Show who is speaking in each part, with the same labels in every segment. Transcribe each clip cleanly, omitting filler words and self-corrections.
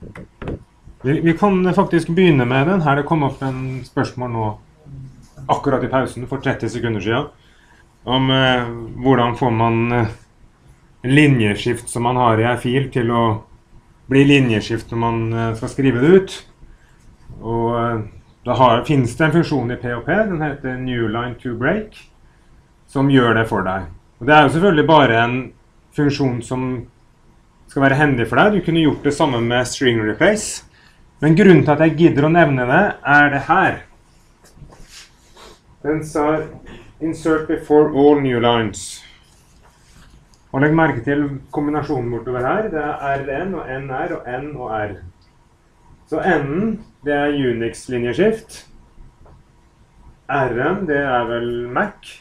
Speaker 1: Vi kan faktisk begynne med den. Her det kom opp en spørsmål nå, akkurat i pausen, for 30 sekunder siden, om hvordan får man linjeskift som man har i en fil til å bli linjeskift når man skal skrive det ut. Og finnes det en funksjon i PHP, den heter Newline to Break, som gjør det for deg. Og det er jo selvfølgelig bare en funksjon som skal være hendig for deg. Du kunne gjort det samme med string replace. Men grunnen til at jeg gidder å nevne det, er det her. Den sa insert before all new lines. Og legg merke til kombinasjonen bortover her. Det er RN og NR og N og R. Så N-en, det er Unix-linjeskift. R-en, det er vel Mac.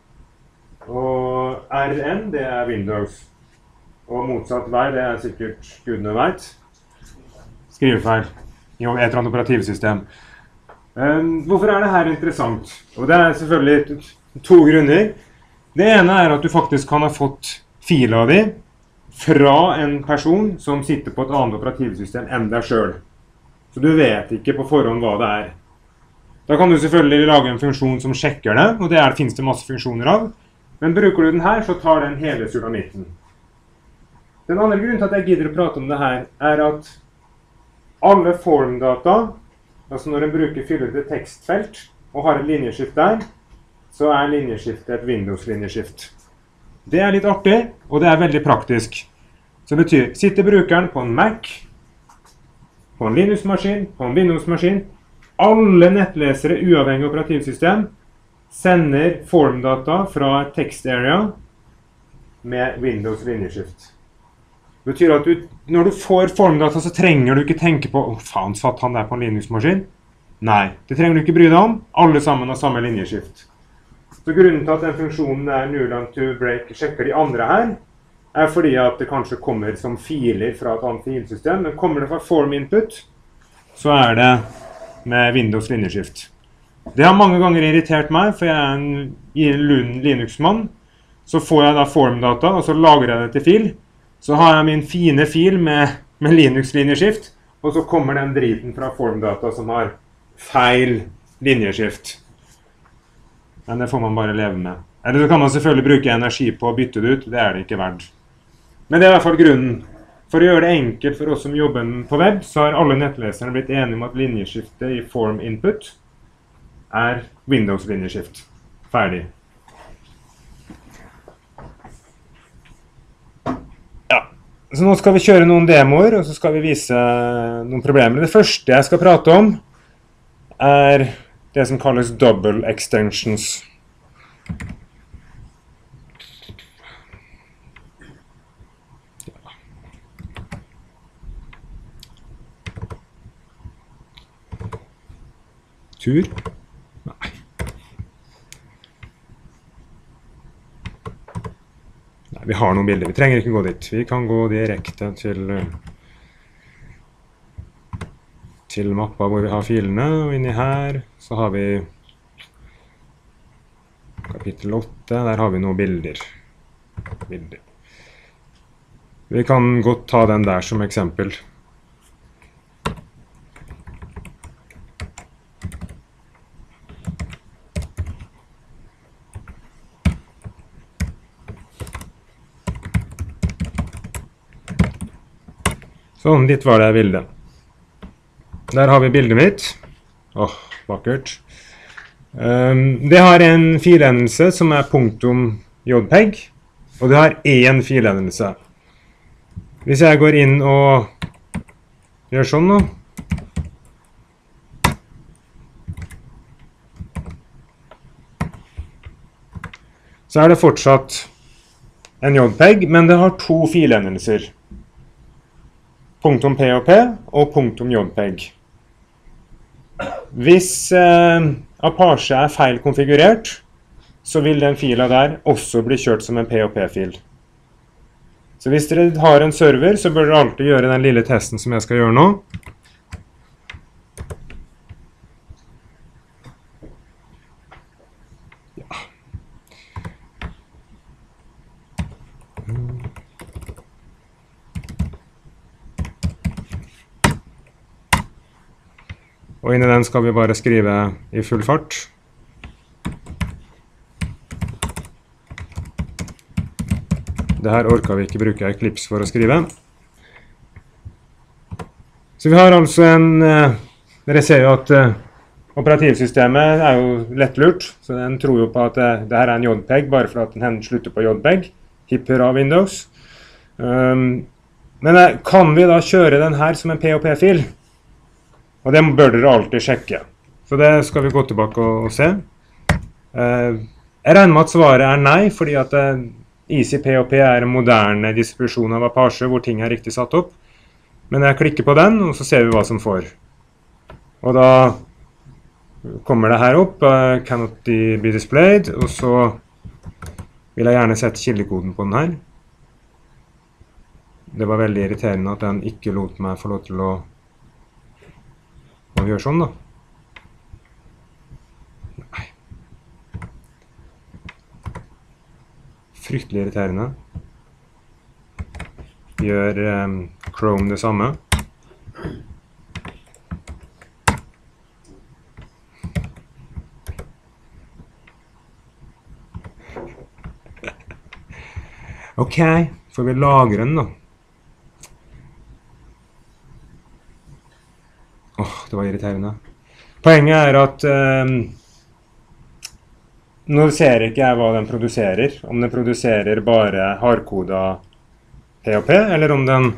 Speaker 1: Og RN, det er Windows. Og motsatt vei, det er sikkert gudene vet. Skrivefeil i et eller annet operativsystem. Hvorfor er det her interessant? Og det er selvfølgelig to grunner. Det ene er at du faktisk kan ha fått fila di fra en person som sitter på et annet operativsystem enn deg selv. Så du vet ikke på forhånd hva det er. Da kan du selvfølgelig lage en funksjon som sjekker det, og det finnes det masse funksjoner av. Men bruker du den her, så tar den hele sulamitten. Den andre grunnen til at jeg gidder å prate om det her, er at alle formdata, altså når en bruker fyller til tekstfelt og har et linjeskift der, så er linjeskiftet et Windows-linjeskift. Det er litt artig, og det er veldig praktisk. Så det betyr, sitter brukeren på en Mac, på en Linux-maskin, på en Windows-maskin, alle nettlesere uavhengig operativsystem sender formdata fra et tekstarea med Windows-linjeskift. Det betyr at når du får formdata, så trenger du ikke tenke på faen, satt han der på en Linux-maskin? Nei, det trenger du ikke bry deg om. Alle sammen har samme linjeskift. Så grunnen til at den funksjonen er Newline to Break sjekker de andre her, er fordi at det kanskje kommer som filer fra et annet filsystem, men kommer det fra form input, så er det med Windows linjeskift. Det har mange ganger irritert meg, for jeg er en Linux-mann. Så får jeg da formdata, og så lager jeg det til fil. Så har jeg min fine fil med Linux-linjeskift, og så kommer den driten fra formdata som har feil linjeskift. Men det får man bare leve med. Eller så kan man selvfølgelig bruke energi på å bytte det ut, det er det ikke verdt. Men det er i hvert fall grunnen. For å gjøre det enkelt for oss som jobber på web, så har alle nettleserne blitt enige om at linjeskiftet i form input er Windows-linjeskift. Ferdig. Ja, så nå skal vi kjøre noen demoer, og så skal vi vise noen problemer. Det første jeg skal prate om er det som kalles double extensions. Tur? Nei. Nei, vi har noen bilder. Vi trenger ikke gå dit. Vi kan gå direkte til mappa hvor vi har filene, og inni her så har vi kapittel 8, der har vi noen bilder. Vi kan godt ta den der som eksempel. Sånn, ditt var det bildet. Der har vi bildet mitt. Åh, vakkert. Det har en filendelse som er .jpeg, og det har en filendelse. Hvis jeg går inn og gjør sånn nå, så er det fortsatt en jpeg, men det har to filendelser. .php og .jpeg. Hvis Apache er feil konfigurert, så vil den fila der også bli kjørt som en PHP-fil. Så hvis dere har en server, så bør dere alltid gjøre den lille testen som jeg skal gjøre nå. Ja. Og inni den skal vi bare skrive i full fart. Det her orker vi ikke bruke Eclipse for å skrive. Så vi har altså dere ser jo at operativsystemet er jo lettlurt, så den tror jo på at det her er en JPEG, bare for at den slutter på JPEG. Hipp hurra Windows. Men kan vi da kjøre den her som en POP-fil? Og det bør dere alltid sjekke. Så det skal vi gå tilbake og se. Jeg regner med at svaret nei, fordi at Easy POP er en moderne distribusjon av Apache, hvor ting er riktig satt opp. Men jeg klikker på den, og så ser vi hva som får. Og da kommer det her opp, cannot be displayed, og så vil jeg gjerne sette kildekoden på den her. Det var veldig irriterende at den ikke lot meg få lov til å gjøre sånn da. Nei. Fryktelig irriterende. Gjør Chrome det samme. Ok, får vi lagre den da. Det var irriterende. Poenget er at nå ser ikke jeg hva den produserer. Om den produserer bare hardkoda POP, eller om den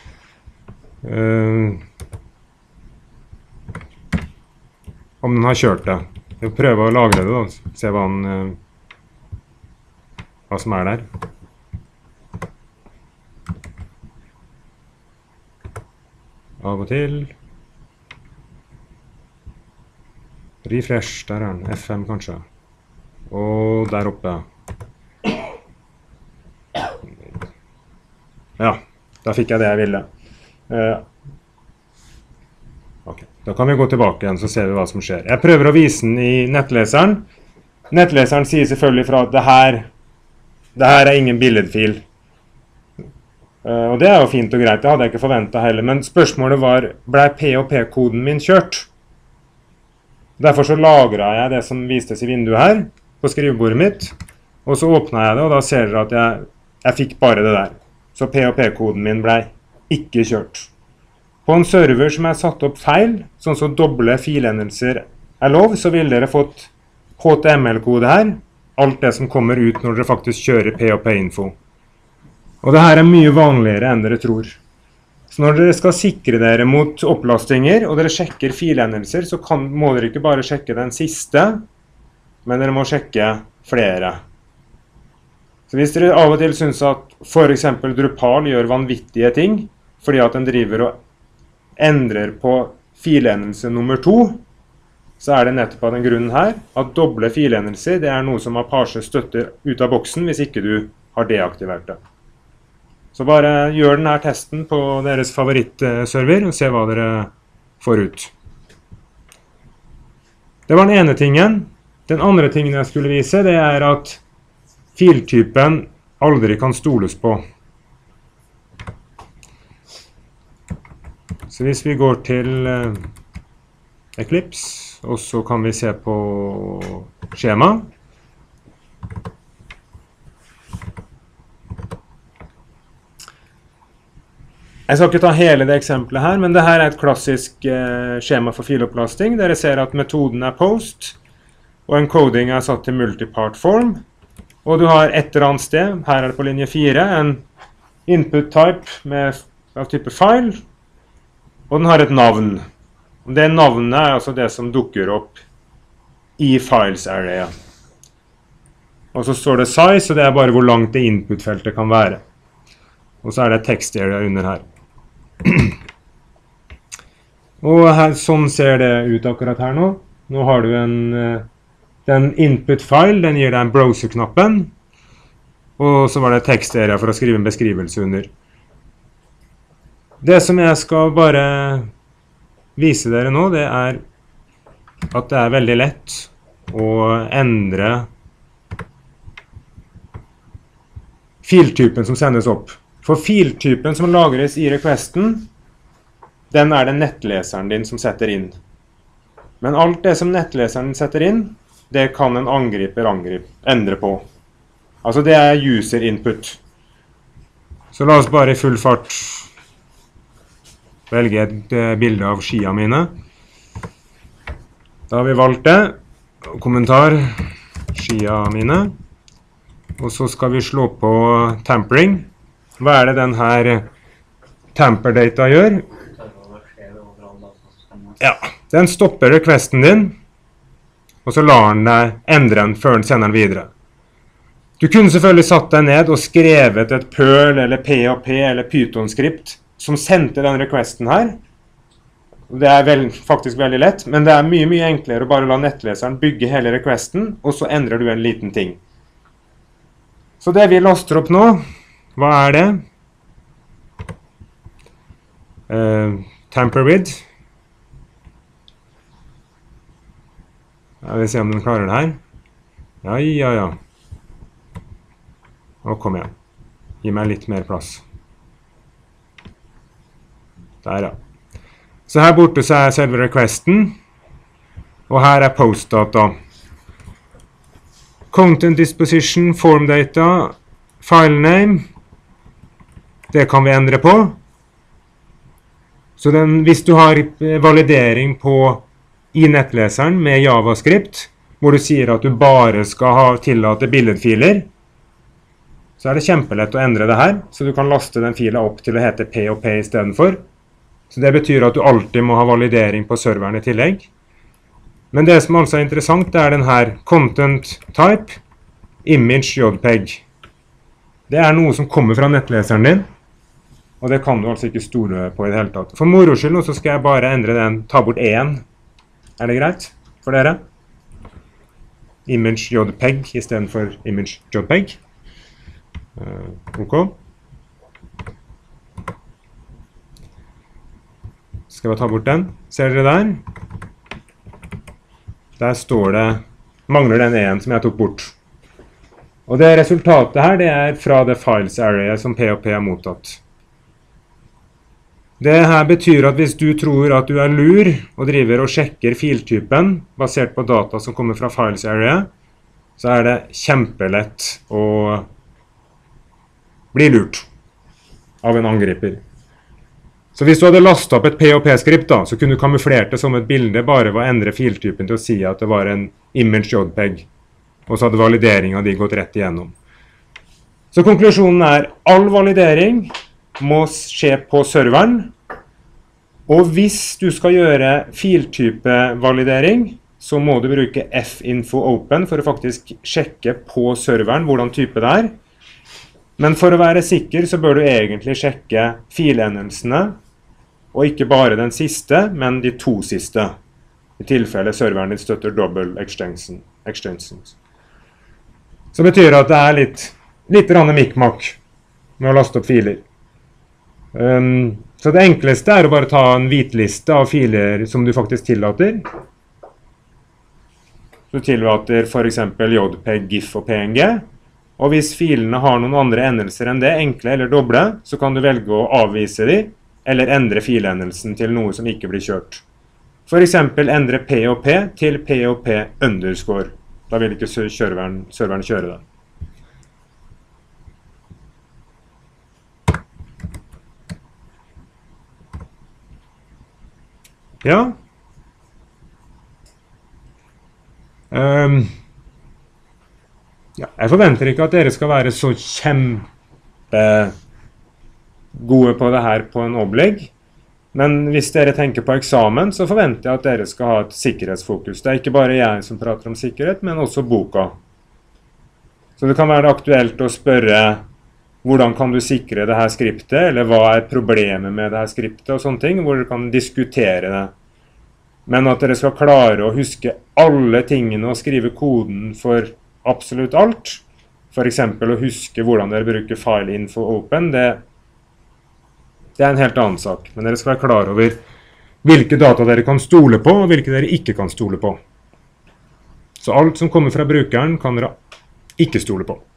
Speaker 1: har kjørt det. Jeg vil prøve å lagre det da, se hva som er der. Av og til. Refresh, der er den. F5 kanskje. Og der oppe. Ja, da fikk jeg det jeg ville. Ok, da kan vi gå tilbake igjen, så ser vi hva som skjer. Jeg prøver å vise den i nettleseren. Nettleseren sier selvfølgelig fra at det her er ingen billedfil. Og det er jo fint og greit, det hadde jeg ikke forventet heller. Men spørsmålet var, ble POP-koden min kjørt? Derfor så lagret jeg det som vistes i vinduet her, på skrivebordet mitt, og så åpnet jeg det, og da ser dere at jeg fikk bare det der. Så POP-koden min ble ikke kjørt. På en server som er satt opp feil, sånn som doble filendelser er lov, så vil dere fått HTML-kode her, alt det som kommer ut når dere faktisk kjører POP-info. Og det her er mye vanligere enn dere tror. Så når dere skal sikre dere mot opplastinger, og dere sjekker filendelser, så må dere ikke bare sjekke den siste, men dere må sjekke flere. Så hvis dere av og til synes at for eksempel Drupal gjør vanvittige ting, fordi at den driver og endrer på filenelse nummer 2, så er det nettopp av den grunnen her, at doble filendelser, det er noe som Apache støtter ut av boksen hvis ikke du har deaktivert det. Så bare gjør denne testen på deres favorittserver og se hva dere får ut. Det var den ene tingen. Den andre tingen jeg skulle vise, det er at filtypen aldri kan stoles på. Så hvis vi går til Eclipse, og så kan vi se på skjema. Jeg skal ikke ta hele det eksempelet her, men dette er et klassisk skjema for filopplasting. Dere ser at metoden er post, og encoding er satt til multipart form. Og du har et eller annet sted, her er det på linje 4, en input type av type file, og den har et navn. Det navnet er altså det som dukker opp i files area. Og så står det size, og det er bare hvor langt det input-feltet kan være. Og så er det text area under her. Og her, sånn ser det ut akkurat her nå. Nå har du den input-file, den gir deg en browser-knappen. Og så var det text area for å skrive en beskrivelse under. Det som jeg skal bare vise dere nå, det er at det er veldig lett å endre filtypen som sendes opp. For filtypen som lagres i requesten, den er det nettleseren din som setter inn. Men alt det som nettleseren setter inn, det kan en angriper endre på. Altså det er user input. Så la oss bare i full fart velge et bilde av skia mine. Da har vi valgt det. Kommentar, skia mine. Og så skal vi slå på tampering. Hva er det den her tamper data gjør? Ja, den stopper requesten din, og så lar den deg endre den før den sender den videre. Du kunne selvfølgelig satt deg ned og skrevet et Perl eller PHP eller Python-skript som sendte den requesten her. Det er faktisk veldig lett, men det er mye enklere å bare la nettleseren bygge hele requesten, og så endrer du en liten ting. Så det vi laster opp nå, hva er det? Tamper with. Jeg vil se om den klarer det her. Ja. Nå kom igjen. Gi meg litt mer plass. Der, ja. Så her borte så er selve requesten, og her er postdata. Content disposition, form data, file name, det kan vi endre på. Så hvis du har validering i nettleseren med JavaScript, hvor du sier at du bare skal tillate billedfiler, så er det kjempelett å endre det her, så du kan laste den fila opp til å hete POP i stedet for. Så det betyr at du alltid må ha validering på serveren i tillegg. Men det som altså er interessant, det er den her content type, image JPEG. Det er noe som kommer fra nettleseren din, og det kan du altså ikke stole på i det hele tatt. For moro skyld, så skal jeg bare endre den, ta bort 1. Er det greit for dere? Image JPEG i stedet for image JPEG. Ok. Skal vi ta bort den? Ser dere der? Der står det, mangler den 1 som jeg tok bort. Og det resultatet her, det er fra det files area som PHP har mottatt. Det her betyr at hvis du tror at du er lur og driver og sjekker filtypen basert på data som kommer fra files area, så er det kjempelett å bli lurt av en angriper. Så hvis du hadde lastet opp et PHP-skript da, så kunne du kamuflert det som et bilde bare ved å endre filtypen til å si at det var en image JPEG, og så hadde valideringen de gått rett igjennom. Så konklusjonen er, all validering må skje på serveren, og hvis du skal gjøre filtype-validering, så må du bruke finfo-open for å faktisk sjekke på serveren hvordan type det er. Men for å være sikker så bør du egentlig sjekke filendelsene, og ikke bare den siste, men de 2 siste, i tilfelle serveren din støtter double extensions. Så betyr det at det er litt mikmak med å laste opp filer. Så det enkleste er å bare ta en hvitliste av filer som du faktisk tillater. Du tillater for eksempel JPEG, GIF og PNG. Og hvis filene har noen andre endelser enn det, enkle eller doble, så kan du velge å avvise de, eller endre filendelsen til noe som ikke blir kjørt. For eksempel endre POP til POP underscore. Da vil ikke serveren kjøre det. Ja. Jeg forventer ikke at dere skal være så gode på det her på en opplegg, men hvis dere tenker på eksamen, så forventer jeg at dere skal ha et sikkerhetsfokus. Det er ikke bare jeg som prater om sikkerhet, men også boka. Så det kan være aktuelt å spørre hvordan kan du sikre det her skriptet, eller hva er problemet med det her skriptet og sånne ting, hvor dere kan diskutere det. Men at dere skal klare å huske alle tingene og skrive koden for absolutt alt, for eksempel å huske hvordan dere bruker fileinfo-open, det er en helt annen sak. Men dere skal være klar over hvilke data dere kan stole på, og hvilke dere ikke kan stole på. Så alt som kommer fra brukeren kan dere ikke stole på.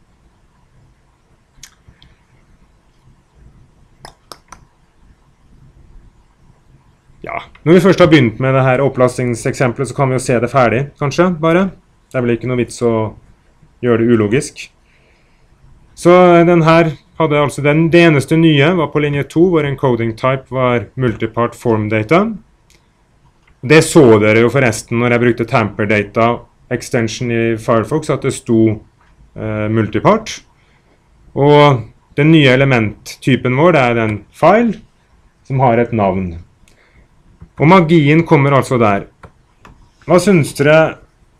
Speaker 1: Ja, når vi først har begynt med det her opplastningseksempelet, så kan vi jo se det ferdig, kanskje, bare. Det er vel ikke noe vits å gjøre det ulogisk. Så den her hadde altså det eneste nye var på linje 2, hvor encoding type var multipart form data. Det så dere jo forresten når jeg brukte tamper data extension i Firefox, at det sto multipart. Og den nye elementtypen vår, det er den file, som har et navn. Og magien kommer altså der. Hva synes dere?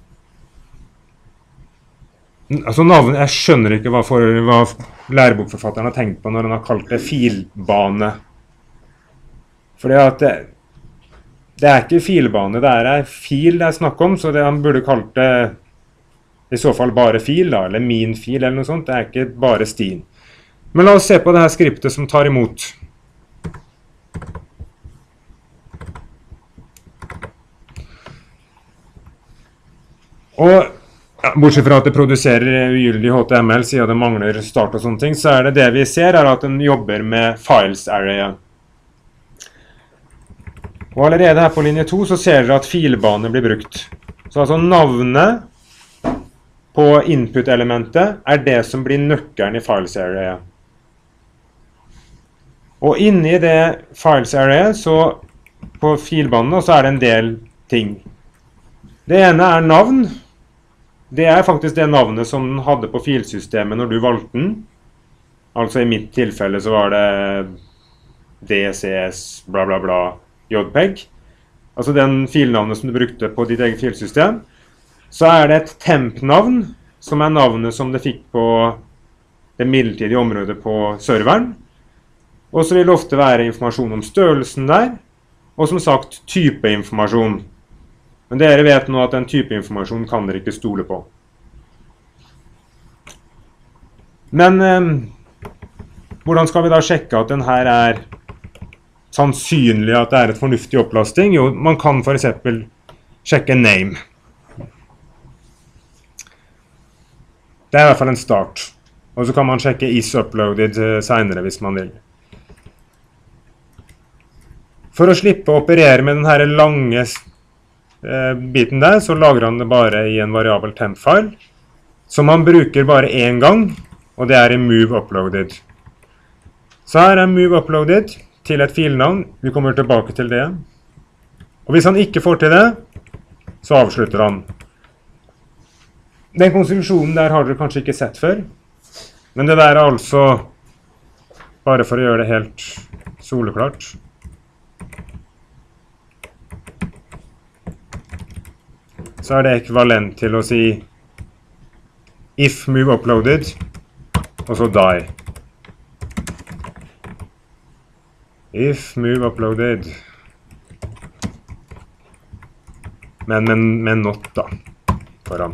Speaker 1: Altså navnet, jeg skjønner ikke hva lærebokforfatteren har tenkt på når han har kalt det filbane. Fordi at det er ikke filbane, det er fil det er snakk om, så han burde kalt det i så fall bare fil da, eller min fil eller noe sånt. Det er ikke bare stien. Men la oss se på det her skriptet som tar imot. Og ja, bortsett fra at det produserer ugyldig HTML, siden det mangler start og sånne ting, så er det vi ser er at den jobber med files arrayet. Og allerede her på linje 2 så ser dere at filbane blir brukt. Så altså navnet på input-elementet er det som blir nøkkelen i files arrayet. Og inni det files arrayet, så på filbanen, så er det en del ting. Det ene er navn. Det er faktisk det navnet som den hadde på filsystemet når du valgte den. Altså i mitt tilfelle så var det DCS bla bla bla JPEG. Altså den filnavnet som du brukte på ditt eget filsystem. Så er det et temp-navn, som er navnet som det fikk på det midlertidige området på serveren. Og så vil det ofte være informasjon om størrelsen der, og som sagt type informasjon. Men dere vet nå at den type informasjon kan dere ikke stole på. Men hvordan skal vi da sjekke at den her er sannsynlig at det er et fornuftig opplasting? Jo, man kan for eksempel sjekke name. Det er i hvert fall en start. Og så kan man sjekke is uploaded senere hvis man vil. For å slippe å operere med denne lange biten der, så lagrer han det bare i en variabel temp-file, som man bruker bare en gang, og det er i move uploaded. Så her er move uploaded til et filnavn. Vi kommer tilbake til det. Og hvis han ikke får til det, så avslutter han. Den konstruksjonen der har dere kanskje ikke sett før, men det der er altså, bare for å gjøre det helt soleklart, så er det ekvivalent til å si if move uploaded, og så die. If move uploaded. Men not da, foran.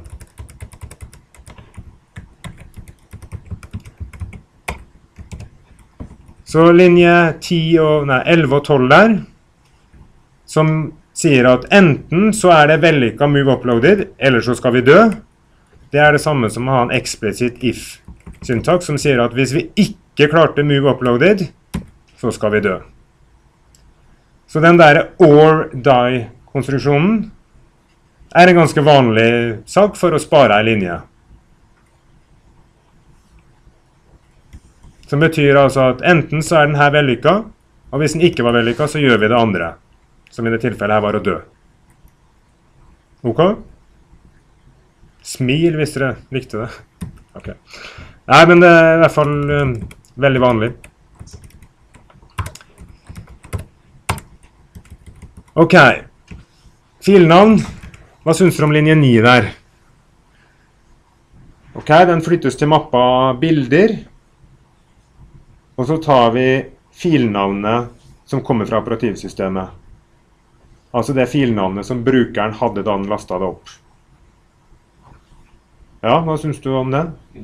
Speaker 1: Så linje 11 og 12 der, som sier at enten så er det vellykket move uploaded, eller så skal vi dø. Det er det samme som å ha en explicit if-syntaks, som sier at hvis vi ikke klarte move uploaded, så skal vi dø. Så den der or die-konstruksjonen er en ganske vanlig sak for å spare en linje. Som betyr altså at enten så er den her vellykket, og hvis den ikke var vellykket, så gjør vi det andre. Som i det tilfellet her var å dø. Ok? Smil hvis dere likte det. Ok. Nei, men det er i hvert fall veldig vanlig. Ok. Filnavn. Hva synes dere om linje 9 der? Ok, den flyttes til mappa bilder. Og så tar vi filnavnet som kommer fra operativsystemet. Altså det filnavnet som brukeren hadde da den lastet det opp. Ja, hva synes du om det?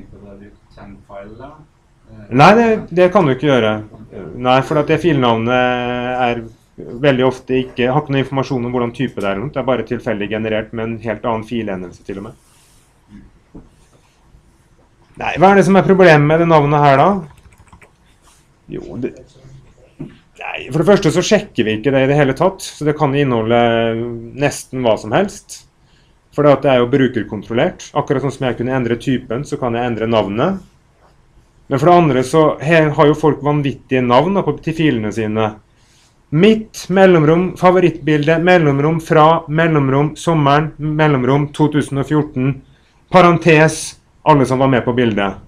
Speaker 1: Nei, det kan du ikke gjøre. Nei, for at det filnavnet er veldig ofte ikke, har ikke noe informasjon om hvordan type det er. Det er bare tilfeldig generert med en helt annen filenelse til og med. Nei, hva er det som er problemet med det navnet her da? Jo, Nei, for det første så sjekker vi ikke det i det hele tatt, så det kan inneholde nesten hva som helst. For det er jo brukerkontrollert. Akkurat sånn som jeg kunne endre typen, så kan jeg endre navnet. Men for det andre så har jo folk vanvittige navn til filene sine. Mitt, mellomrom, favorittbilde, mellomrom, fra, mellomrom, sommeren, mellomrom, 2014, parentes, alle som var med på bildet.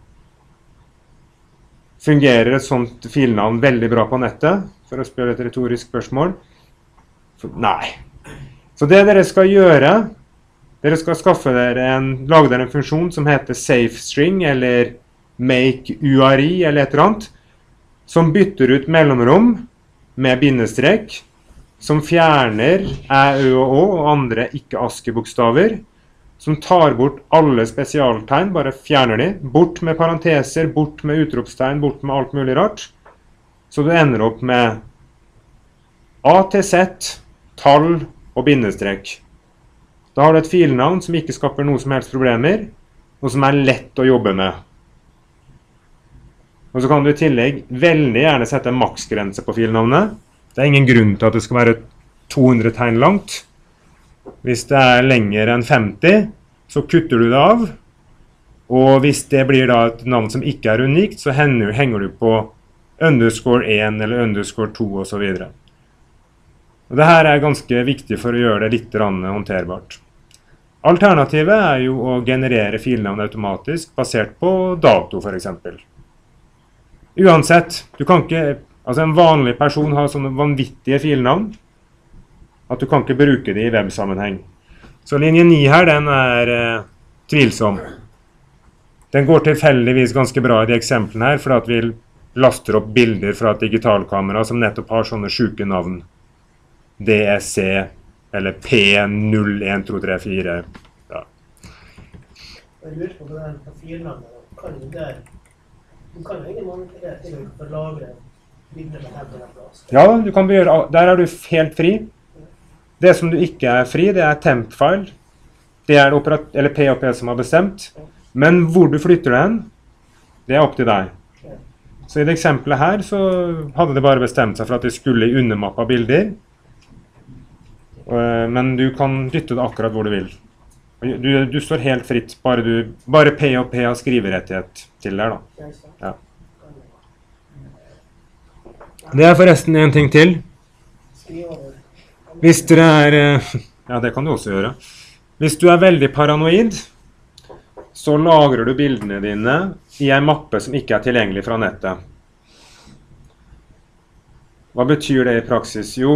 Speaker 1: Fungerer et sånt filnavn veldig bra på nettet, for å spørre et retorisk spørsmål? Nei. Så det dere skal gjøre, dere skal lage dere en funksjon som heter SafeString, eller make URI, eller et eller annet, som bytter ut mellomrom med bindestrek, som fjerner æ, ø og å og andre ikke-aske-bokstaver, som tar bort alle spesialtegn, bare fjerner de, bort med parenteser, bort med utropstegn, bort med alt mulig rart, så du ender opp med A til Z, tall og bindestrek. Da har du et filnavn som ikke skaper noe som helst problemer, og som lett å jobbe med. Og så kan du i tillegg veldig gjerne sette en maksgrense på filnavnet. Det ingen grunn til at det skal være 200 tegn langt. Hvis det lenger enn 50, så kutter du det av. Og hvis det blir da et navn som ikke unikt, så henger du på underscore 1 eller underscore 2 og så videre. Og dette ganske viktig for å gjøre det litt håndterbart. Alternativet jo å generere filnavn automatisk, basert på dato for eksempel. Uansett, du kan ikke, altså en vanlig person har sånne vanvittige filnavn, at du kan ikke bruke det i websammenheng. Så linje 9 her, den tvilsom. Den går tilfeldigvis ganske bra i de eksemplene her, for at vi laster opp bilder fra et digitalkamera som nettopp har sånne syke navn. DSC, eller P01234. Ja.
Speaker 2: Jeg lurer på det på filnavnet, du kan jo ingen manipulere til å lagre bilder med helt eller plass.
Speaker 1: Ja, du kan gjøre, der du helt fri. Det som du ikke fri, det temp-file. Det eller POP som har bestemt. Men hvor du flytter den, det opp til deg. Så i det eksempelet her så hadde det bare bestemt seg for at det skulle i undermappa bilder. Men du kan dytte det akkurat hvor du vil. Du står helt fritt, bare POP har skriverettighet til der da. Ja. Det forresten en ting til. Hvis dere ja, det kan du også gjøre. Hvis du veldig paranoid, så lagrer du bildene dine i en mappe som ikke tilgjengelig fra nettet. Hva betyr det i praksis? Jo,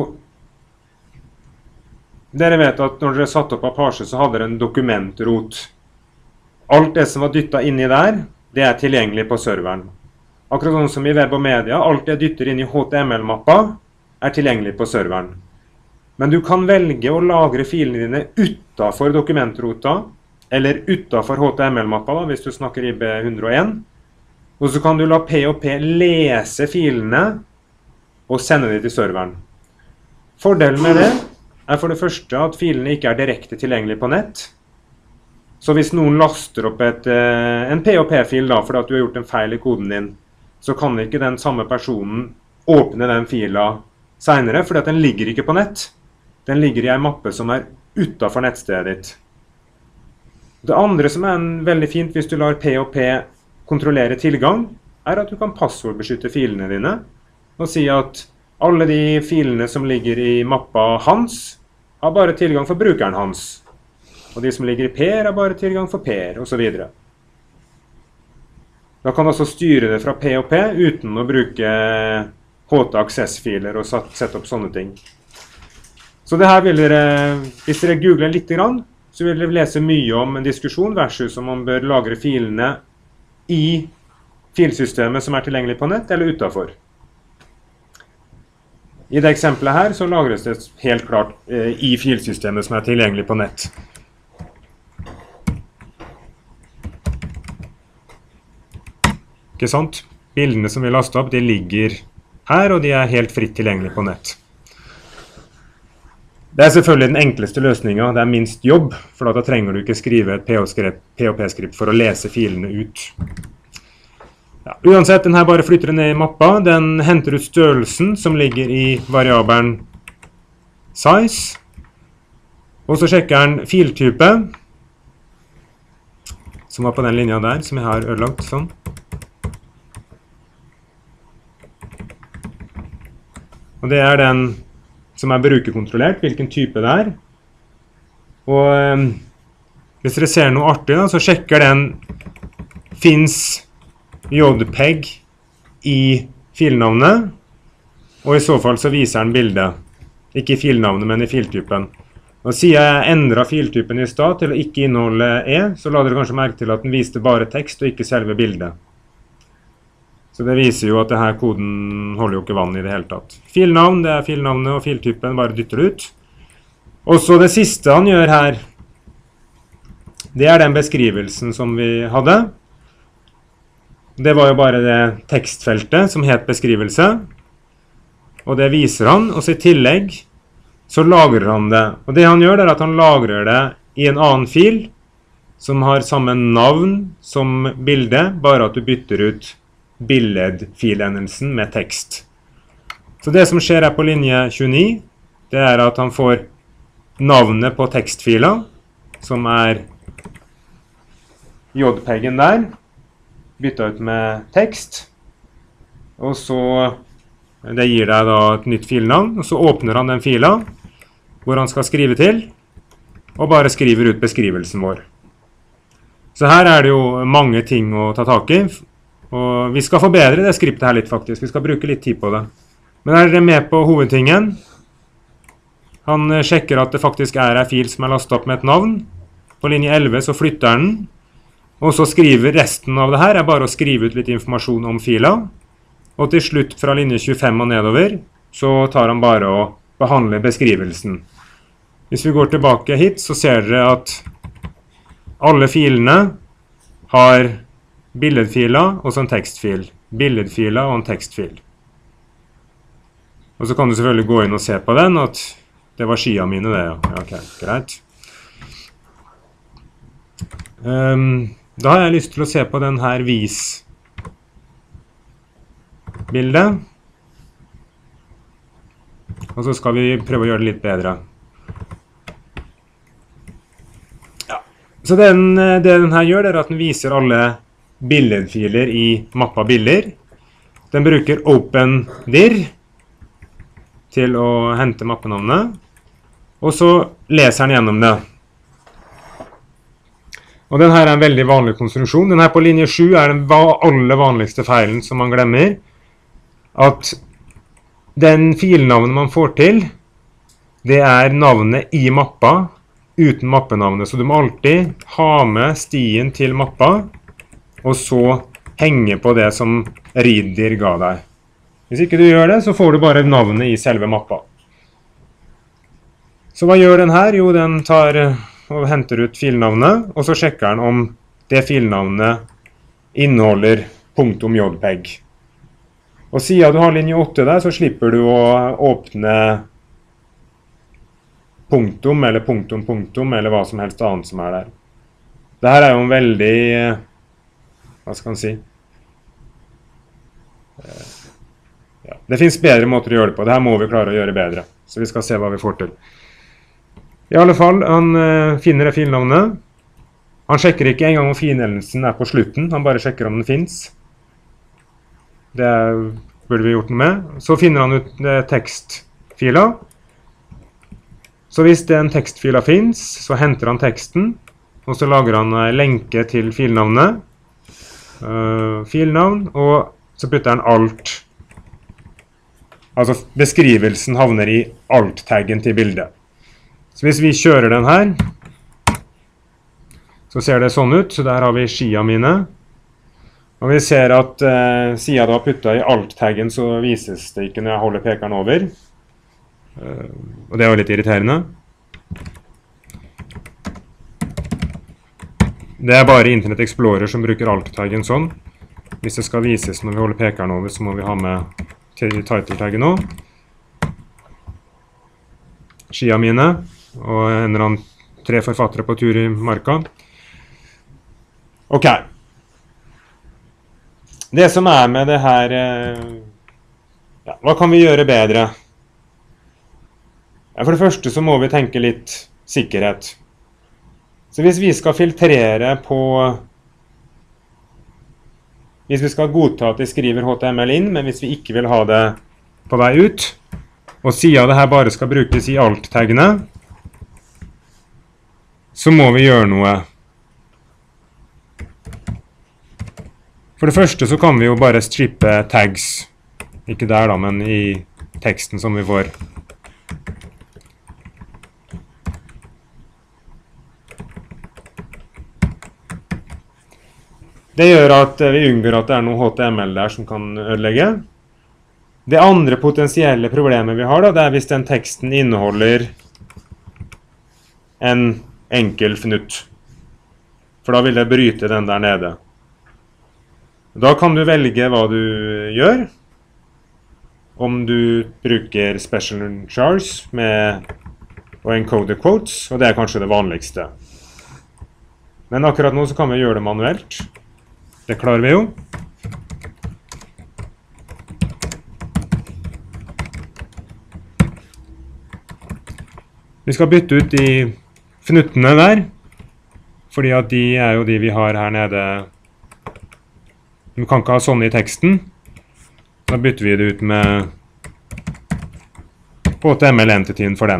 Speaker 1: dere vet at når dere satte opp Apache, så hadde dere en dokumentrot. Alt det som var dyttet inni der, det tilgjengelig på serveren. Akkurat sånn som i web og media, alt det dytter inn i HTML-mappa tilgjengelig på serveren. Men du kan velge å lagre filene dine utenfor dokumentrota, eller utenfor HTML-mappa, hvis du snakker IB101. Og så kan du la POP lese filene og sende dem til serveren. Fordelen med det for det første at filene ikke direkte tilgjengelig på nett. Så hvis noen laster opp en POP-fil da, fordi at du har gjort en feil i koden din, så kan ikke den samme personen åpne den fila senere, fordi at den ligger ikke på nett. Den ligger i en mappe som utenfor nettstedet ditt. Det andre som veldig fint hvis du lar POP kontrollere tilgang, at du kan passordbeskytte filene dine, og si at alle de filene som ligger i mappa hans, har bare tilgang for brukeren hans. Og de som ligger i Per har bare tilgang for Per, og så videre. Da kan du også styre det fra POP uten å bruke HT-access-filer og sette opp sånne ting. Så det her vil dere, hvis dere googler litt grann, så vil dere lese mye om en diskusjon versus om man bør lagre filene i filsystemet som tilgjengelig på nett, eller utenfor. I det eksempelet her så lagres det helt klart i filsystemet som tilgjengelig på nett. Ikke sant? Bildene som vi lastet opp, de ligger her, og de helt fritt tilgjengelige på nett. Det selvfølgelig den enkleste løsningen, det minst jobb, for da trenger du ikke skrive et POP-skript for å lese filene ut. Ja, uansett, den her bare flytter ned i mappa. Den henter ut størrelsen som ligger i variabelen size. Og så sjekker den filtype, som var på den linja der, som jeg har ødelagt sånn. Og det er den som er brukerkontrollert, hvilken type det er. Og hvis dere ser noe artig da, så sjekker den finnes JPEG i filnavnet, og i så fall så viser den bildet. Ikke i filnavnet, men i filtypen. Og siden jeg endret filtypen i stad til å ikke inneholde så la dere kanskje merke til at den viste bare tekst og ikke selve bildet. Så det viser jo at denne koden holder jo ikke vann i det hele tatt. Filnavn, det er filnavnet, og filtypen bare dytter det ut. Og så det siste han gjør her, det er den beskrivelsen som vi hadde. Det var jo bare det tekstfeltet som het beskrivelse. Og det viser han, og så i tillegg så lagrer han det. Og det han gjør er at han lagrer det i en annen fil, som har samme navn som bilde, bare at du bytter ut billedfilendelsen med tekst. Så det som skjer her på linje 29, det er at han får navnet på tekstfila, som er JPEG-en der, byttet ut med tekst, og så det gir deg da et nytt filnavn, og så åpner han den fila, hvor han skal skrive til, og bare skriver ut beskrivelsen vår. Så her er det jo mange ting å ta tak i, og vi skal forbedre det skriptet her litt faktisk, vi skal bruke litt tid på det. Men er dere med på hovedtingen? Han sjekker at det faktisk er en fil som er lastet opp med et navn. På linje 11 så flytter den, og så skriver resten av det her, er bare å skrive ut litt informasjon om fila. Og til slutt fra linje 25 og nedover, så tar han bare å behandle beskrivelsen. Hvis vi går tilbake hit, så ser dere at alle filene har billedfiler og så en tekstfil. Billedfiler og en tekstfil. Og så kan du selvfølgelig gå inn og se på den, at det var skia mine det, ja. Ja, ok, greit. Da har jeg lyst til å se på den her vis-bildet. Og så skal vi prøve å gjøre det litt bedre. Ja. Så det den her gjør, er at den viser alle billedfiler i mappa bilder. Den bruker OpenDir til å hente mappenavnet. Og så leser den gjennom det. Og den her er en veldig vanlig konstruksjon. Den her på linje 7 er den aller vanligste feilen som man glemmer. At den filnavnet man får til, det er navnet i mappa uten mappenavnet. Så du må alltid ha med stien til mappa, og så henge på det som Reader ga deg. Hvis ikke du gjør det, så får du bare navnet i selve mappa. Så hva gjør den her? Jo, den tar og henter ut filnavnet, og så sjekker den om det filnavnet inneholder .jpeg. Og siden du har linje 8 der, så slipper du å åpne punktum, eller punktum, eller hva som helst annet som er der. Dette er jo en veldig, hva skal man si? Ja, det finnes bedre måter å gjøre det på. Dette må vi klare å gjøre bedre, så vi skal se hva vi får til. I alle fall, han finner det filnavnet. Han sjekker ikke engang om filendelsen er på slutten, han bare sjekker om den finnes. Det burde vi gjort noe med. Så finner han ut tekstfila. Så hvis den tekstfila finnes, så henter han teksten, og så lager han en lenke til filnavnet. Filnavn, og så putter han alt. Altså beskrivelsen havner i alt-taggen til bildet. Så hvis vi kjører den her, så ser det sånn ut. Så der har vi skia mine. Og vi ser at siden du har puttet i alt-taggen, så vises det ikke når jeg holder pekeren over. Og det er jo litt irriterende. Det er bare Internet Explorer som bruker alt-taggen sånn. Hvis det skal vises når vi holder pekeren over, så må vi ha med title-taggen nå. Skia mine. Og en eller annen 3 forfattere på tur i marka. Ok. Det som med det her, ja, hva kan vi gjøre bedre? Ja, for det første så må vi tenke litt sikkerhet. Så hvis vi skal filtrere på, hvis vi skal godta at de skriver HTML inn, men hvis vi ikke vil ha det på vei ut, og siden det her bare skal brukes i alt-taggene, så må vi gjøre noe. For det første så kan vi jo bare strippe tags, ikke der da, men i teksten som vi får. Det gjør at vi unngår at det er noe HTML der som kan ødelegge. Det andre potensielle problemet vi har da, det er hvis den teksten inneholder en enkel fnutt. For da vil det bryte den der nede. Da kan du velge hva du gjør. Om du bruker special chars med å encode quotes, og det er kanskje det vanligste. Men akkurat nå så kan vi gjøre det manuelt. Det klarer vi jo. Vi skal bytte ut de fnuttene der, fordi at de er jo de vi har her nede. Vi kan ikke ha sånne i teksten. Da bytter vi det ut med HTML-entityen for den.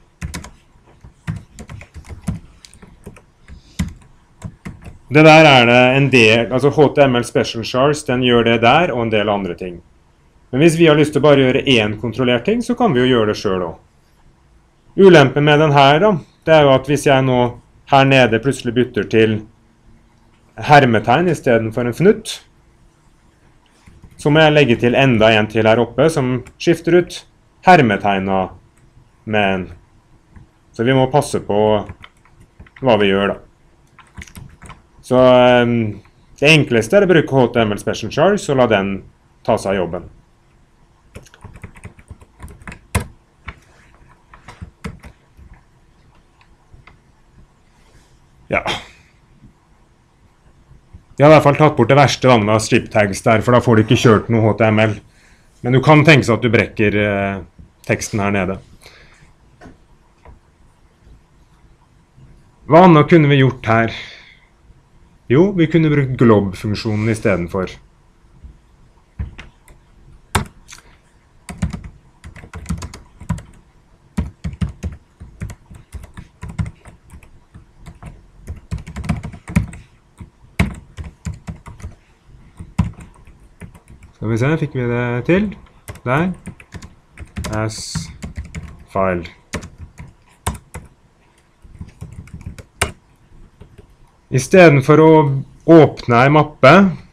Speaker 1: Det der er det en del, altså HTML Special Chars, den gjør det der og en del andre ting. Men hvis vi har lyst til å bare gjøre en kontrollert ting, så kan vi jo gjøre det selv også. Ulempen med den her da, det er jo at hvis jeg nå her nede plutselig bytter til hermetegn i stedet for en fnutt, så må jeg legge til enda en til her oppe som skifter ut hermetegna med en. Så vi må passe på hva vi gjør da. Så det enkleste er å bruke HTML Special Chars og la den ta seg av jobben. Ja. Jeg har i hvert fall tatt bort det verste da med strip tags der, for da får du ikke kjørt noe HTML. Men du kan tenke seg at du brekker teksten her nede. Hva annet kunne vi gjort her? Jo, vi kunne brukt glob-funksjonen i stedet for. Skal vi se, fikk vi det til? Der. As file. I stedet for å åpne en mappe,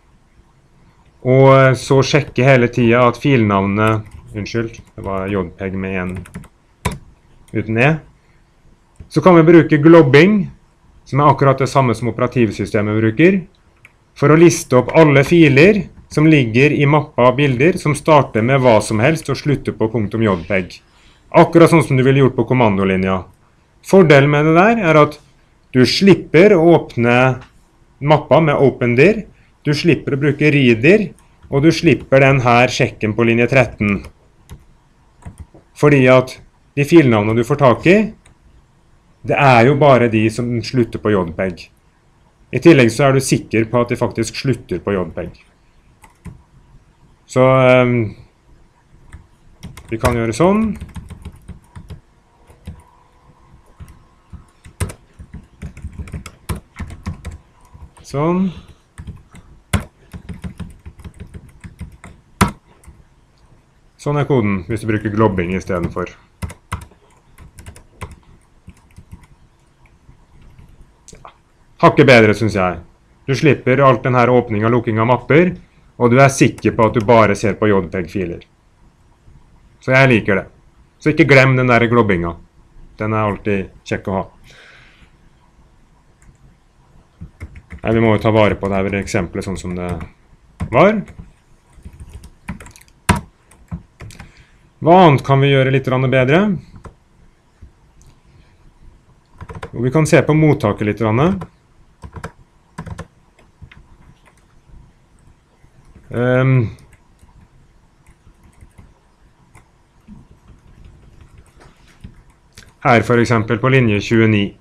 Speaker 1: og så sjekke hele tiden at filnavnet, unnskyld, det var JPEG med en uten E, så kan vi bruke globbing, som er akkurat det samme som operativsystemet bruker, for å liste opp alle filer som ligger i mappa av bilder, som starter med hva som helst og slutter på .jpeg. Akkurat sånn som du ville gjort på kommandolinja. Fordelen med det der er at du slipper å åpne mappa med OpenDir, du slipper å bruke reader, og du slipper den her sjekken på linje 13. Fordi at de filnavnene du får tak i, det er jo bare de som slutter på JPEG. I tillegg så er du sikker på at de faktisk slutter på JPEG. Så vi kan gjøre sånn. Sånn. Sånn er koden, hvis du bruker globbing i stedet for. Hakket bedre, synes jeg. Du slipper alt den her åpning og lukking av mapper, og du er sikker på at du bare ser på JPEG-filer. Så jeg liker det. Så ikke glem den der globbinga. Den er alltid kjekk å ha. Nei, vi må jo ta vare på det her eksempelet sånn som det var. Hva annet kan vi gjøre litt bedre? Jo, vi kan se på mottaket litt. Her for eksempel på linje 29.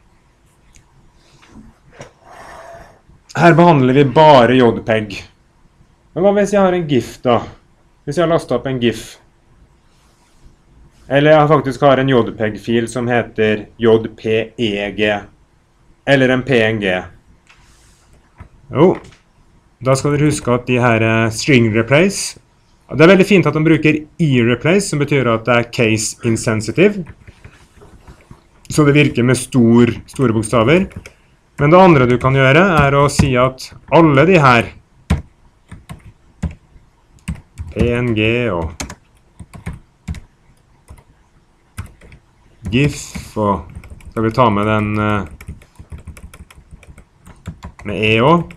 Speaker 1: Her behandler vi bare JPEG. Men hva hvis jeg har en GIF da? Hvis jeg har lastet opp en GIF. Eller jeg faktisk har en JPEG-fil som heter JPEG. Eller en PNG. Jo, da skal dere huske at de her string replace. Det er veldig fint at de bruker e-replace, som betyr at det er case insensitive. Så det virker med store bokstaver. Men det andre du kan gjøre er å si at alle de her PNG og GIF og skal vi ta med den med E også.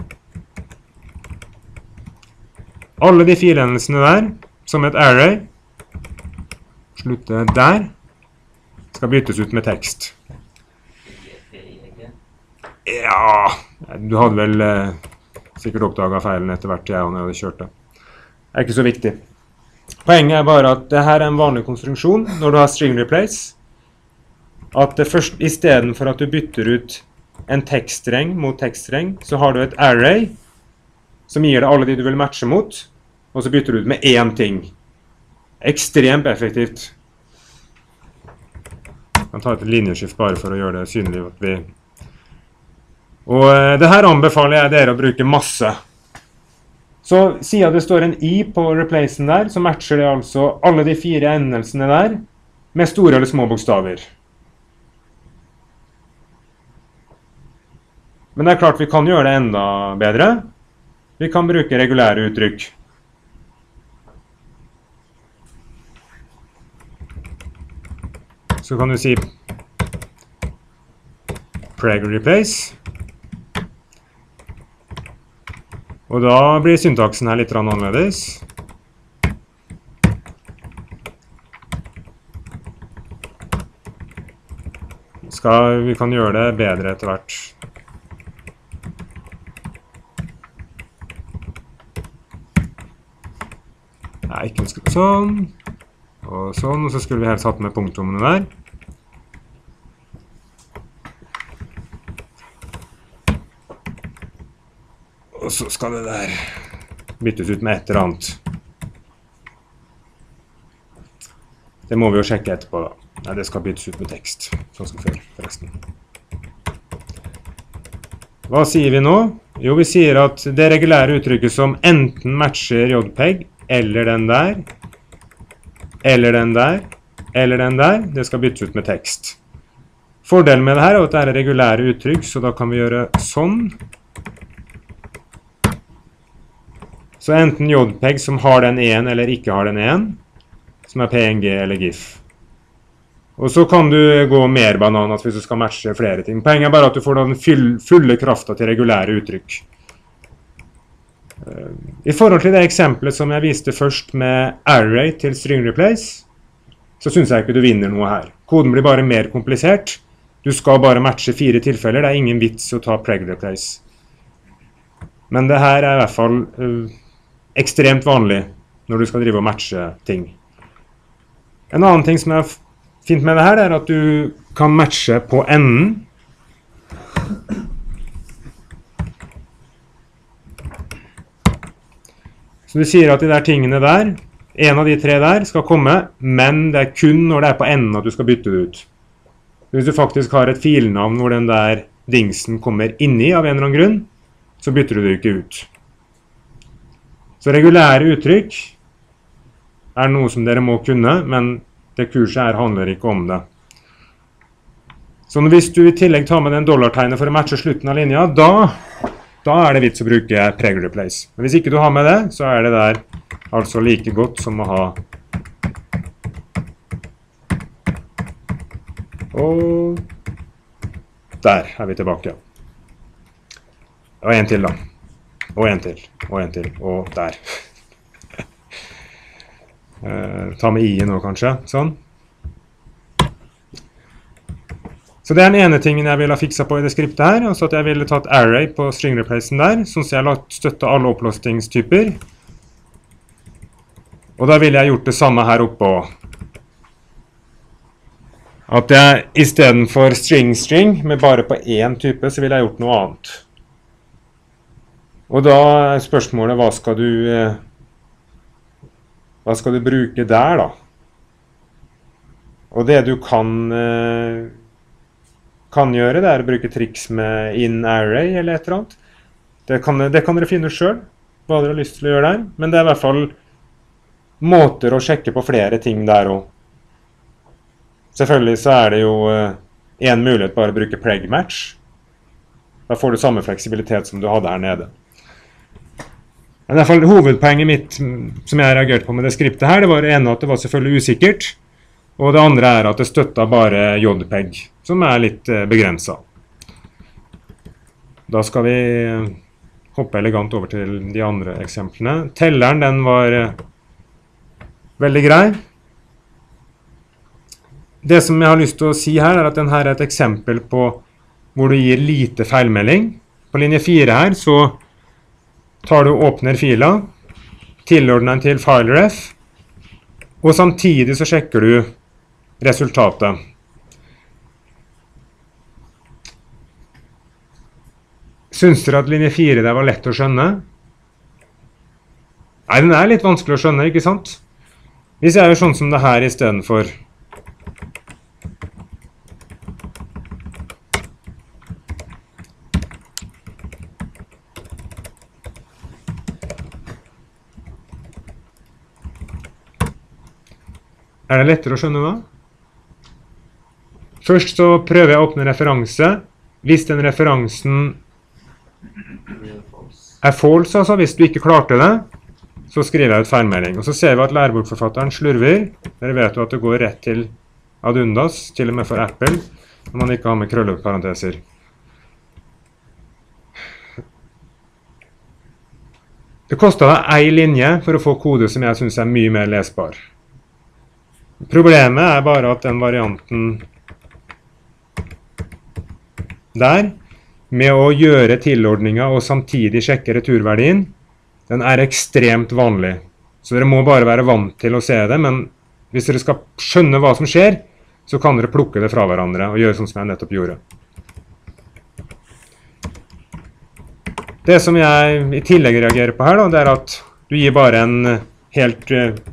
Speaker 1: Alle de filenelsene der, som et array, slutte der, skal byttes ut med tekst. Ja, du hadde vel sikkert oppdaget feilen etter hvert jeg og når jeg hadde kjørt det. Det er ikke så viktig. Poenget er bare at dette er en vanlig konstruksjon når du har string replace. At det først, i stedet for at du bytter ut en tekststreng mot tekststreng, så har du et array som gir deg alle de du vil matche mot, og så bytter du ut med én ting. Ekstremt effektivt. Jeg kan ta et linjeskift bare for å gjøre det synlig at vi... Og det her anbefaler jeg dere å bruke masse. Så siden det står en I på replacen der, så matcher det altså alle de 4 endelsene der med store eller små bokstaver. Men det er klart vi kan gjøre det enda bedre. Vi kan bruke regulære uttrykk. Så kan du si preg replace. Og da blir syntaksen her litt annerledes. Vi kan gjøre det bedre etter hvert. Nei, ikke sånn. Og sånn, og så skulle vi helst hatt med punktumene der. Og så skal det der byttes ut med et eller annet. Det må vi jo sjekke etterpå da. Nei, det skal byttes ut med tekst, sånn som før, forresten. Hva sier vi nå? Jo, vi sier at det regulære uttrykket som enten matcher JPEG, eller den der, eller den der, eller den der, det skal byttes ut med tekst. Fordelen med det her er at det er regulære uttrykk, så da kan vi gjøre sånn. Så enten JPEG som har den en eller ikke har den en, som er PNG eller GIF. Og så kan du gå mer bananat hvis du skal matche flere ting. Poenget er bare at du får den fulle kraften til regulære uttrykk. I forhold til det eksempelet som jeg viste først med array til string replace, så synes jeg ikke du vinner noe her. Koden blir bare mer komplisert. Du skal bare matche 4 tilfeller. Det er ingen vits å ta preg replace. Men det her er i hvert fall ekstremt vanlig når du skal drive og matche ting. En annen ting som er fint med det her er at du kan matche på enden. Så du sier at de der tingene der, en av de 3 der skal komme, men det er kun når det er på enden at du skal bytte det ut. Hvis du faktisk har et filnavn hvor den der dingsen kommer inni av en eller annen grunn, så bytter du det ikke ut. Så regulære uttrykk er noe som dere må kunne, men det kurset her handler ikke om det. Så hvis du i tillegg tar med den dollartegnet for å matche slutten av linja, da er det vits å bruke preg replace. Men hvis ikke du har med det, så er det der altså like godt som å ha. Og der er vi tilbake. Og en til da. Og en til, og en til, og der. Ta med i nå kanskje, sånn. Så det er den ene tingen jeg ville ha fikset på i det skriptet her, altså at jeg ville tatt array på string replacen der, sånn at jeg har støttet alle opplåstingstyper. Og da ville jeg gjort det samme her oppe også. At jeg i stedet for string, med bare på én type, så ville jeg gjort noe annet. Og da er spørsmålet, hva skal du bruke der da? Og det du kan gjøre, det er å bruke triks med in-array eller et eller annet. Det kan dere finne selv, hva dere har lyst til å gjøre der. Men det er i hvert fall måter å sjekke på flere ting der også. Selvfølgelig så er det jo en mulighet bare å bruke preg-match. Da får du samme fleksibilitet som du hadde her nede. Men i hvert fall hovedpoenget mitt som jeg reagerte på med det skriptet her, det var ene at det var selvfølgelig usikkert, og det andre er at det støttet bare JPEG, som er litt begrenset. Da skal vi hoppe elegant over til de andre eksemplene. Telleren, den var veldig grei. Det som jeg har lyst til å si her, er at denne er et eksempel på hvor du gir lite feilmelding. På linje 4 her, så tar du og åpner fila, tilordner den til fileref, og samtidig så sjekker du resultatet. Syns dere at linje 4 der var lett å skjønne? Nei, den er litt vanskelig å skjønne, ikke sant? Hvis jeg gjør sånn som det her i stedet for er det lettere å skjønne hva? Først så prøver jeg å åpne referanse. Hvis den referansen er false, altså hvis du ikke klarte det, så skriver jeg ut feilmelding. Og så ser vi at lærebokforfatteren slurver. Dere vet jo at det går rett til ad undas, til og med for Apple, når man ikke har med krølleparenteser. Det kostet deg en linje for å få kode som jeg synes er mye mer lesbar. Problemet er bare at den varianten der, med å gjøre tilordningen og samtidig sjekke returverdien, den er ekstremt vanlig. Så dere må bare være vant til å se det, men hvis dere skal skjønne hva som skjer, så kan dere plukke det fra hverandre og gjøre sånn som jeg nettopp gjorde. Det som jeg i tillegg reagerer på her, da, det er at du gir bare en helt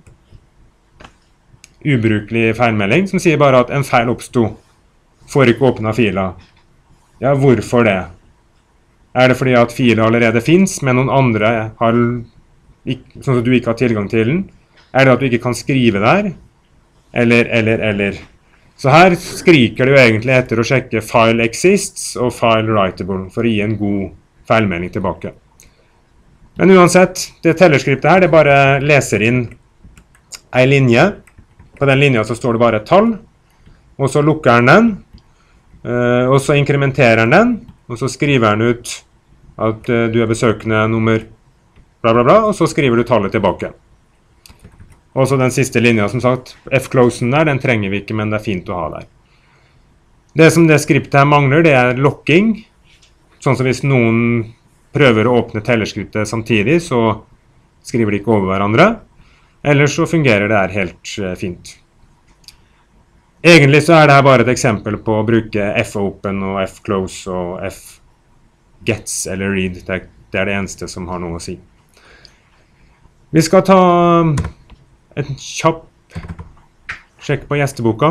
Speaker 1: ubrukelig feilmelding, som sier bare at en feil oppstod. Får ikke åpnet fila. Ja, hvorfor det? Er det fordi at fila allerede finnes, men noen andre har, sånn at du ikke har tilgang til den? Er det at du ikke kan skrive der? Eller. Så her skriker du egentlig etter å sjekke file exists og file writable for å gi en god feilmelding tilbake. Men uansett, det tellerskriptet her, det bare leser inn en linje. På den linja så står det bare et tall, og så lukker den den, og så inkrementerer den den, og så skriver den ut at du er besøkende nummer bla bla bla, og så skriver du tallet tilbake. Og så den siste linja, som sagt, F-closen der, den trenger vi ikke, men det er fint å ha der. Det som det skriptet her mangler, det er locking. Sånn som hvis noen prøver å åpne tellerskriptet samtidig, så skriver de ikke over hverandre. Ellers så fungerer det her helt fint. Egentlig så er det her bare et eksempel på å bruke fopen og fclose og fgets eller read. Det er det eneste som har noe å si. Vi skal ta en kjapp sjekk på gjesteboka.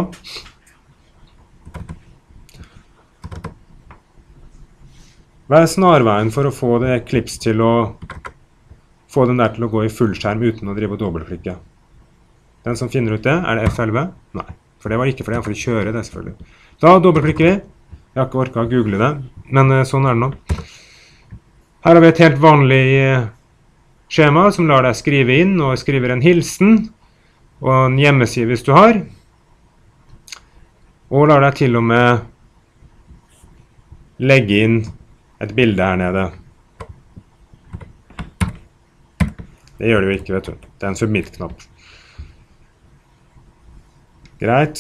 Speaker 1: Hva er snarveien for å få det Eclipse til å få den der til å gå i fullskjerm uten å drive og dobbeltklikke? Den som finner ut det, er det F11? Nei, for det var ikke for det, for å kjøre det selvfølgelig. Da dobbeltklikker vi. Jeg har ikke orket å google det, men sånn er det nå. Her har vi et helt vanlig skjema som lar deg skrive inn og skriver en hilsen og en hjemmeside hvis du har. Og lar deg til og med legge inn et bilde her nede. Det gjør det jo ikke, vet du. Det er en submit-knapp. Greit.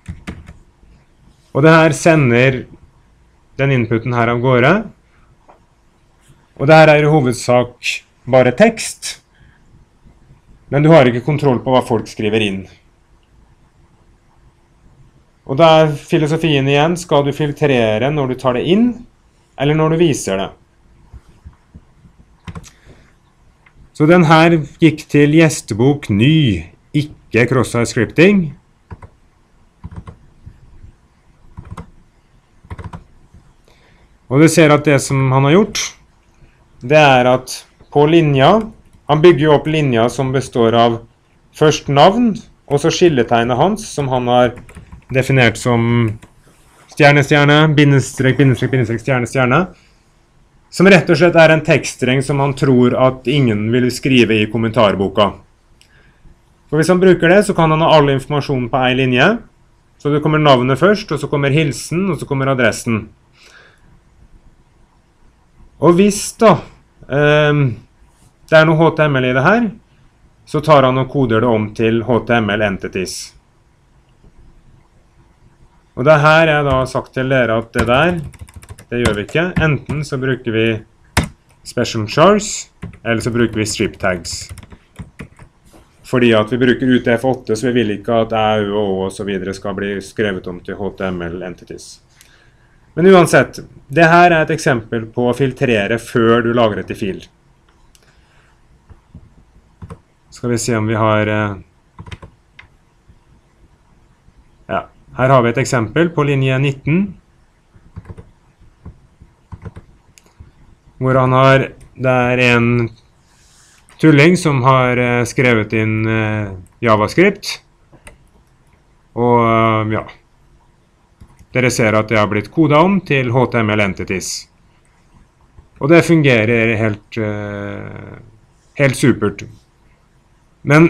Speaker 1: Og det her sender den inputen her av gårde. Og det her er i hovedsak bare tekst. Men du har ikke kontroll på hva folk skriver inn. Og da er filosofien igjen, skal du filtrere når du tar det inn, eller når du viser det. Så den her gikk til gjestebok ny, ikke cross-site scripting. Og du ser at det som han har gjort, det er at på linja, han bygger jo opp linja som består av først navn, og så skilletegnet hans, som han har definert som stjerne, stjerne, bindestrek, bindestrek, bindestrek, stjerne, stjerne, som rett og slett er en tekststreng som han tror at ingen vil skrive i kommentarboka. For hvis han bruker det, så kan han ha all informasjon på en linje. Så det kommer navnet først, og så kommer hilsen, og så kommer adressen. Og hvis da det er noe HTML i det her, så tar han og koder det om til HTML entities. Og det her er da sagt til dere at det der, det gjør vi ikke. Enten så bruker vi special chars, eller så bruker vi strip tags. Fordi at vi bruker UTF-8, så vi vil ikke at AU og så videre skal bli skrevet om til HTML entities. Men uansett, det her er et eksempel på å filtrere før du lager et i fil. Skal vi se om vi har... Ja, her har vi et eksempel på linje 19. Hvor han har... Det er en tulling som har skrevet inn JavaScript. Og ja... Dere ser at det har blitt kodet om til HTML entities. Og det fungerer helt supert. Men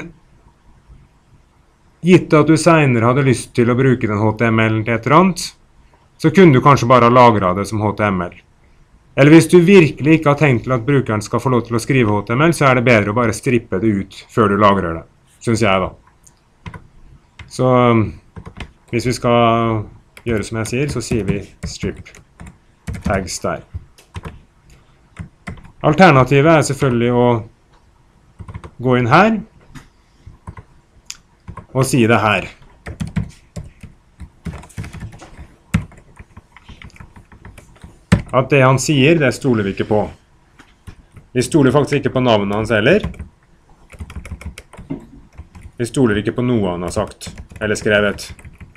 Speaker 1: gitt at du senere hadde lyst til å bruke den HTML til et eller annet, så kunne du kanskje bare ha lagret det som HTML. Eller hvis du virkelig ikke har tenkt til at brukeren skal få lov til å skrive HTML, så er det bedre å bare strippe det ut før du lagrer det, synes jeg da. Så hvis vi skal gjøre som jeg sier, så sier vi strip tags der. Alternativet er selvfølgelig å gå inn her og si det her. At det han sier, det stoler vi ikke på. Vi stoler faktisk ikke på navnet hans heller. Vi stoler ikke på noe han har sagt eller skrevet.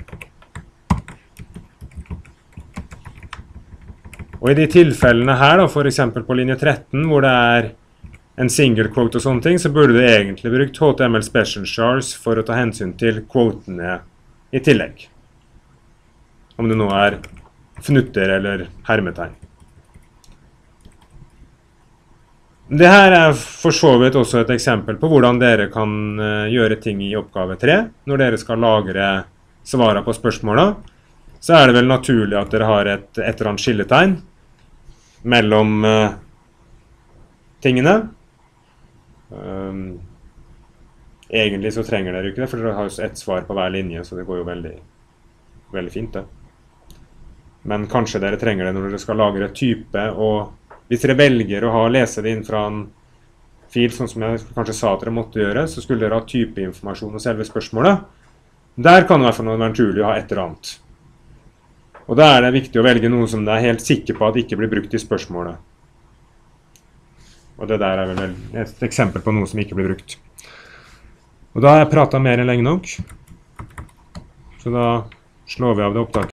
Speaker 1: Og i de tilfellene her, da, for eksempel på linje 13, hvor det er en single quote og sånne ting, så burde du egentlig brukt HTML special chars for å ta hensyn til quotene i tillegg. Om det nå er fnutter eller hermetegn. Det her er for så vidt også et eksempel på hvordan dere kan gjøre ting i oppgave 3. Når dere skal lagre svaret på spørsmålene, så er det vel naturlig at dere har et eller annet skilletegn mellom tingene. Egentlig så trenger dere ikke det, for dere har jo ett svar på hver linje, så det går jo veldig, veldig fint det. Men kanskje dere trenger det når dere skal lagre type, og hvis dere velger å lese det inn fra en fil, sånn som jeg kanskje sa at dere måtte gjøre, så skulle dere ha typeinformasjon og selve spørsmålet. Der kan det i hvert fall være naturlig å ha et eller annet. Og da er det viktig å velge noe som det er helt sikker på at ikke blir brukt i spørsmålet. Og det der er vel et eksempel på noe som ikke blir brukt. Og da har jeg pratet mer enn lenge nok. Så da slår vi av det opptaket.